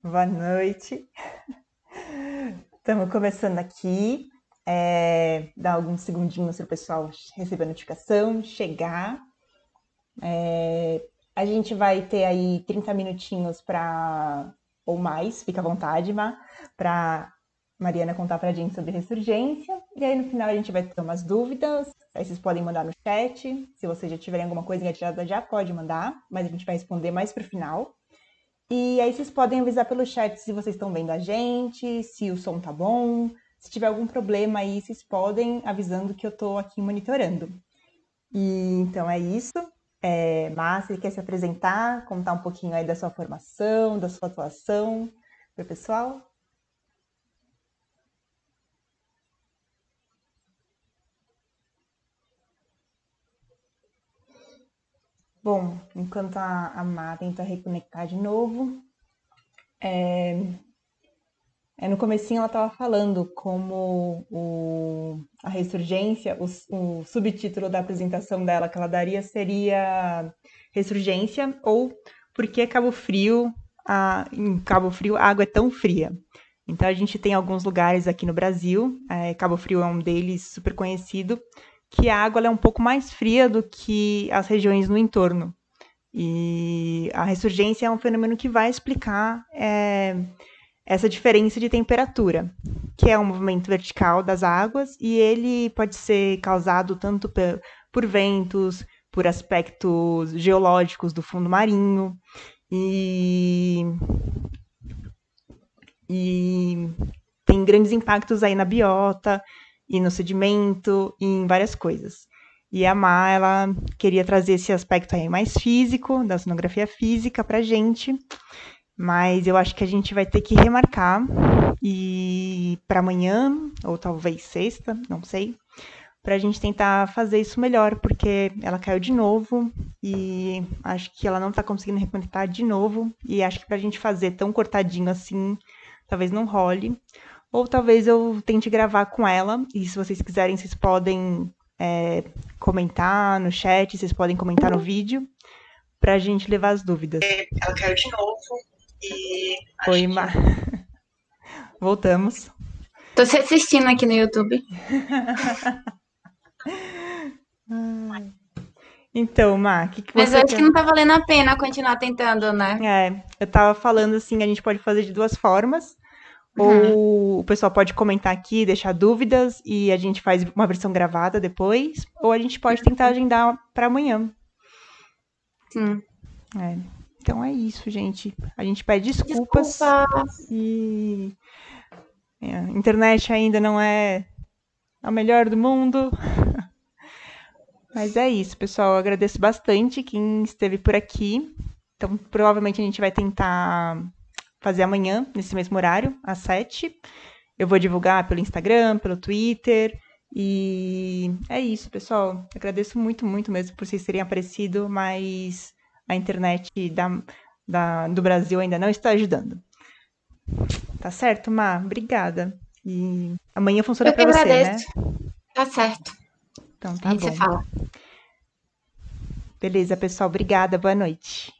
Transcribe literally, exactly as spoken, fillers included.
Boa noite. Estamos começando aqui. É, dar alguns segundinhos para o pessoal receber a notificação, chegar. É, a gente vai ter aí trinta minutinhos para, ou mais, fica à vontade, Má, para Mariana contar para a gente sobre ressurgência. E aí no final a gente vai ter umas dúvidas. Aí vocês podem mandar no chat. Se vocês já tiverem alguma coisa engatilhada, já pode mandar, mas a gente vai responder mais para o final. E aí vocês podem avisar pelo chat se vocês estão vendo a gente, se o som tá bom. Se tiver algum problema aí, vocês podem avisando que eu tô aqui monitorando. E então é isso. É, Márcia, você quer se apresentar, contar um pouquinho aí da sua formação, da sua atuação para o pessoal? Bom, enquanto a, a Má tenta reconectar de novo, é, no comecinho ela estava falando como o, a ressurgência, o, o subtítulo da apresentação dela que ela daria seria Ressurgência ou Por que Cabo Frio, a, em Cabo Frio a água é tão fria. Então a gente tem alguns lugares aqui no Brasil, é, Cabo Frio é um deles super conhecido, que a água é um pouco mais fria do que as regiões no entorno. E a ressurgência é um fenômeno que vai explicar é, essa diferença de temperatura, que é um movimento vertical das águas, e ele pode ser causado tanto por ventos, por aspectos geológicos do fundo marinho, e, e tem grandes impactos aí na biota, e no sedimento, e em várias coisas. E a Má, ela queria trazer esse aspecto aí mais físico, da sonografia física pra gente, mas eu acho que a gente vai ter que remarcar e para amanhã, ou talvez sexta, não sei, para a gente tentar fazer isso melhor, porque ela caiu de novo e acho que ela não está conseguindo reconectar de novo, e acho que para a gente fazer tão cortadinho assim, talvez não role. Ou talvez eu tente gravar com ela, e se vocês quiserem, vocês podem é, comentar no chat, vocês podem comentar no vídeo, para a gente levar as dúvidas. Ela caiu de novo e... Oi, Má. Voltamos. Tô se assistindo aqui no YouTube. Então, Má, o que, que Mas você eu acho quer? que não tá valendo a pena continuar tentando, né? É, eu tava falando assim, a gente pode fazer de duas formas. Uhum. Ou o pessoal pode comentar aqui, deixar dúvidas e a gente faz uma versão gravada depois. Ou a gente pode tentar agendar para amanhã. Sim. É. Então é isso, gente. A gente pede desculpas. Desculpa. E é, a internet ainda não é a melhor do mundo. Mas é isso, pessoal. Eu agradeço bastante quem esteve por aqui. Então, provavelmente a gente vai tentar fazer amanhã, nesse mesmo horário, às sete. Eu vou divulgar pelo Instagram, pelo Twitter. E é isso, pessoal. Agradeço muito, muito mesmo por vocês terem aparecido, mas a internet da, da, do Brasil ainda não está ajudando. Tá certo, Má? Obrigada. E amanhã funciona Eu que para você, né? agradeço. Tá certo. Então A tá gente se bom. fala. Beleza, pessoal. Obrigada. Boa noite.